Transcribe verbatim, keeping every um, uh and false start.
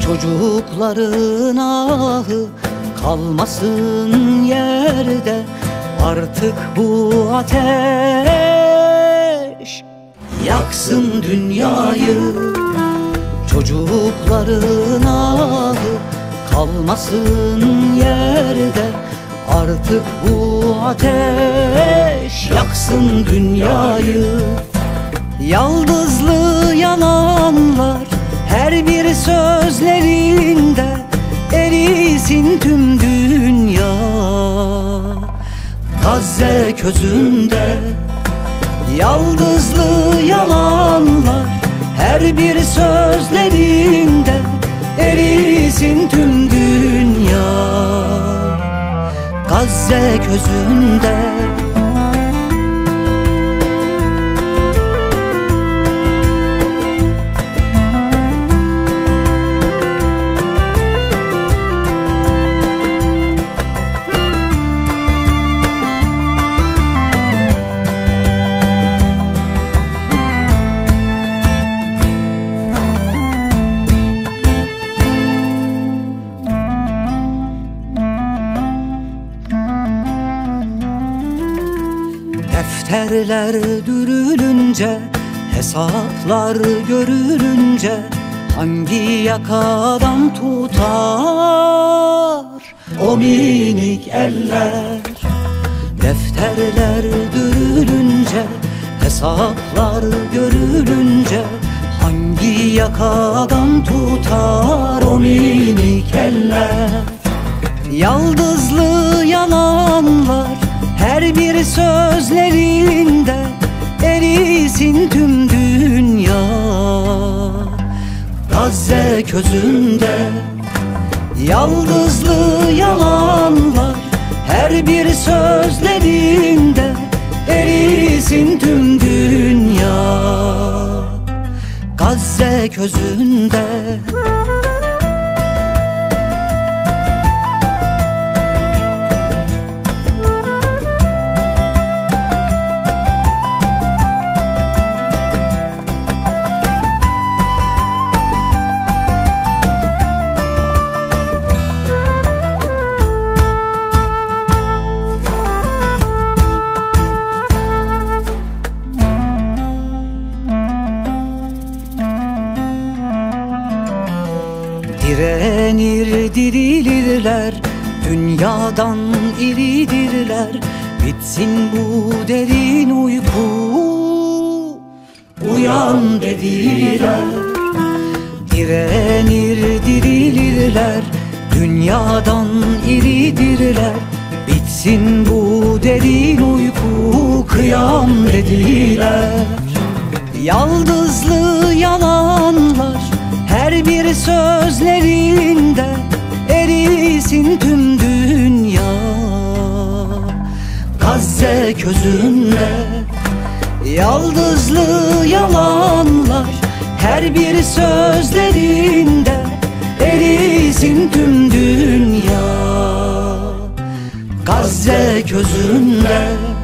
Çocukların ahı kalmasın yerde, artık bu ateş yaksın dünyayı. Çocukların ahı kalmasın yerde, artık bu ateş yaksın dünyayı. Yaldızlı yalanlar her bir sözlerinde, erisin tüm dünya Gazze közünde. Yaldızlı yalanlar her bir sözlerinde, erisin tüm dünya Gazze közünde. Defterler dürülünce, hesaplar görülünce, hangi yakadan tutar o minik eller? Defterler dürülünce, hesaplar görülünce, hangi yakadan tutar o minik eller? Yaldızlı yalanlar her bir sözlerinde, erisin tüm dünya Gazze közünde. Yaldızlı yalanlar her bir sözlerinde, erisin tüm dünya Gazze közünde. Direnir dirilirler, dünyadan iridirler, bitsin bu derin uyku, uyan dediler. Direnir dirilirler, dünyadan iridirler, bitsin bu derin uyku, kıyam dediler. Yaldızlı yalanlar her bir sözlerinde, erisin tüm dünya Gazze közünde. Yaldızlı yalanlar her bir sözlerinde, erisin tüm dünya Gazze közünde.